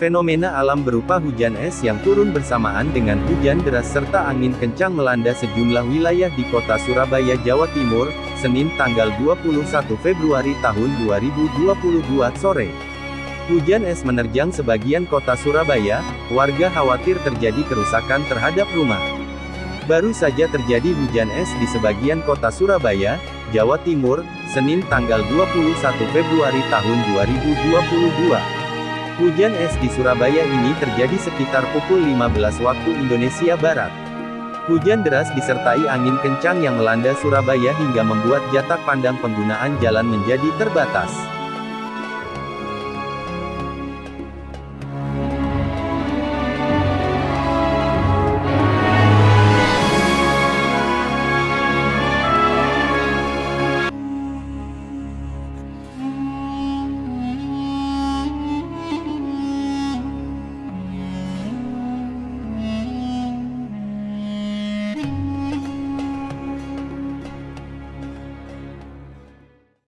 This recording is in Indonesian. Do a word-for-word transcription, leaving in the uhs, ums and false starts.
Fenomena alam berupa hujan es yang turun bersamaan dengan hujan deras serta angin kencang melanda sejumlah wilayah di kota Surabaya, Jawa Timur, Senin tanggal dua puluh satu Februari tahun dua ribu dua puluh dua sore. Hujan es menerjang sebagian kota Surabaya, warga khawatir terjadi kerusakan terhadap rumah. Baru saja terjadi hujan es di sebagian kota Surabaya, Jawa Timur, Senin tanggal dua puluh satu Februari tahun dua ribu dua puluh dua. Hujan es di Surabaya ini terjadi sekitar pukul lima belas waktu Indonesia Barat. Hujan deras disertai angin kencang yang melanda Surabaya hingga membuat jarak pandang penggunaan jalan menjadi terbatas.